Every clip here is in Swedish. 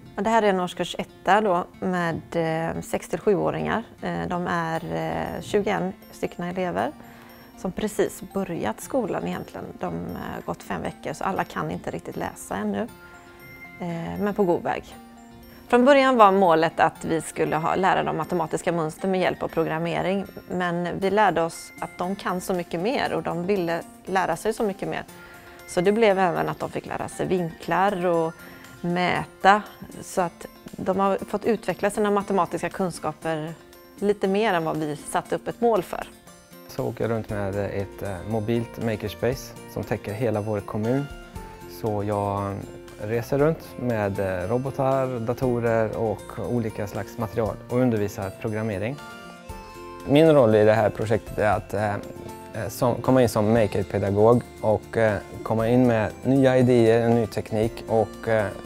Det här är en årskurs 1 då med 6-7-åringar. De är 21 stycken elever som precis börjat skolan egentligen. De har gått 5 veckor så alla kan inte riktigt läsa ännu, men på god väg. Från början var målet att vi skulle lära dem matematiska mönster med hjälp av programmering, men vi lärde oss att de kan så mycket mer och de ville lära sig så mycket mer. Så det blev även att de fick lära sig vinklar och mäta, så att de har fått utveckla sina matematiska kunskaper lite mer än vad vi satte upp ett mål för. Så åker jag runt med ett mobilt makerspace som täcker hela vår kommun. Så jag reser runt med robotar, datorer och olika slags material och undervisar programmering. Min roll i det här projektet är att komma in som makerpedagog och komma in med nya idéer, ny teknik och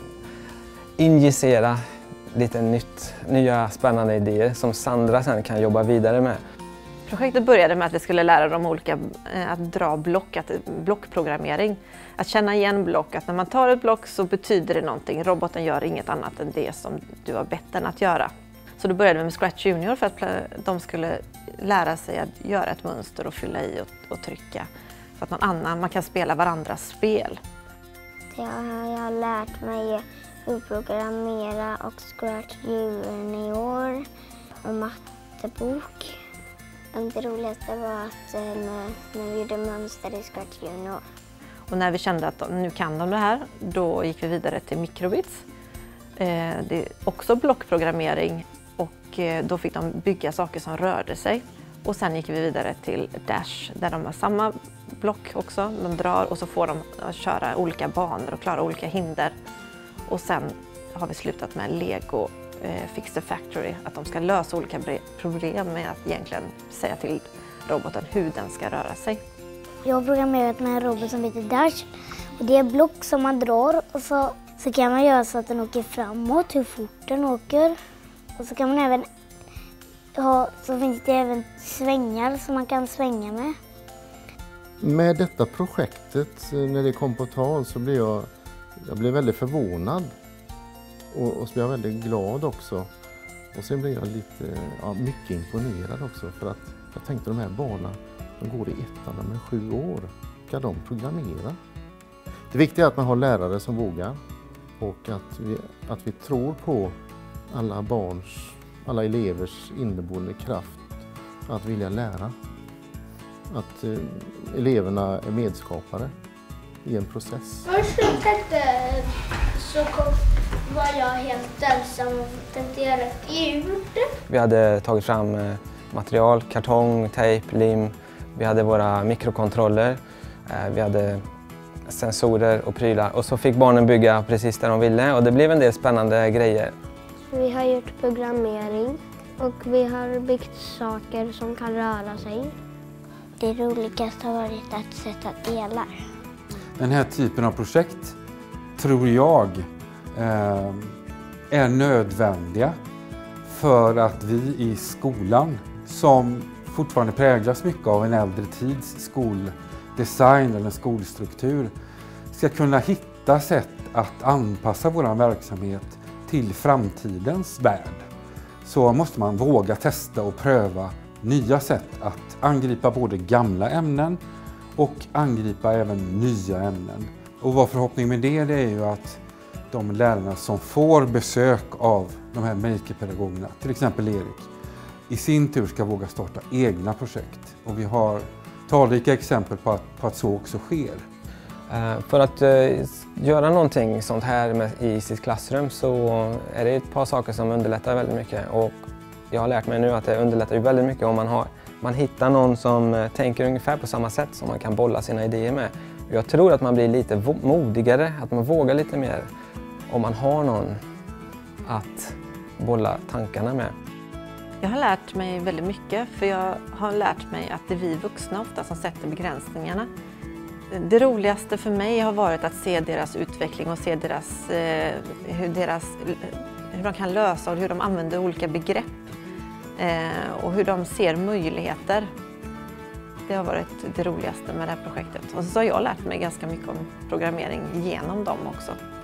injicera lite nya spännande idéer som Sandra sen kan jobba vidare med. Projektet började med att vi skulle lära dem att dra blockprogrammering. Att känna igen block, att när man tar ett block så betyder det någonting. Roboten gör inget annat än det som du har bett den att göra. Så då började vi med Scratch Junior för att de skulle lära sig att göra ett mönster och fylla i och trycka. Så att man kan spela varandras spel. Jag har lärt mig att programmera och Scratch Junior och mattebok. Det roligaste var att när vi gjorde mönster i Scratch Junior. Och när vi kände att nu kan de det här, då gick vi vidare till mikrobits. Det är också blockprogrammering och då fick de bygga saker som rörde sig. Och sen gick vi vidare till Dash där de har samma block också. De drar och så får de köra olika banor och klara olika hinder. Och sen har vi slutat med Lego Fix the Factory, att de ska lösa olika problem med att egentligen säga till roboten hur den ska röra sig. Jag har programmerat med en robot som heter Dash. Och det är block som man drar och så kan man göra så att den åker framåt, hur fort den åker. Och så kan man även så finns det även svängar som man kan svänga med. Med detta projektet, när det kom på tal, så blev jag väldigt förvånad. Och så blev jag väldigt glad också. Och sen blev jag mycket imponerad också. För att jag tänkte de här barnen, de går i 1:an, de är 7 år. Ska de programmera? Det viktiga är att man har lärare som vågar. Och att vi tror på alla elevers inneboende kraft att vilja lära. Att eleverna är medskapare i en process. Så var jag helt ensam och tänkte göra ett ljud. Vi hade tagit fram material, kartong, tejp, lim. Vi hade våra mikrokontroller. Vi hade sensorer och prylar. Och så fick barnen bygga precis där de ville och det blev en del spännande grejer. Vi har gjort programmering och vi har byggt saker som kan röra sig. Det roligaste har varit att sätta delar. Den här typen av projekt tror jag är nödvändiga för att vi i skolan, som fortfarande präglas mycket av en äldre tids skoldesign eller skolstruktur, ska kunna hitta sätt att anpassa vår verksamhet till framtidens värld. Så måste man våga testa och pröva nya sätt att angripa både gamla ämnen och angripa även nya ämnen. Och vår förhoppning med det är ju att de lärarna som får besök av de här makerpedagogerna, till exempel Erik, i sin tur ska våga starta egna projekt. Och vi har talrika exempel på att så också sker. För att göra någonting sånt här i sitt klassrum så är det ett par saker som underlättar väldigt mycket. Och jag har lärt mig nu att det underlättar ju väldigt mycket om man hittar någon som tänker ungefär på samma sätt som man kan bolla sina idéer med. Jag tror att man blir lite modigare, att man vågar lite mer om man har någon att bolla tankarna med. Jag har lärt mig väldigt mycket, för jag har lärt mig att det är vi vuxna ofta som sätter begränsningarna. Det roligaste för mig har varit att se deras utveckling och se hur de kan lösa och hur de använder olika begrepp och hur de ser möjligheter. Det har varit det roligaste med det här projektet. Och så har jag lärt mig ganska mycket om programmering genom dem också.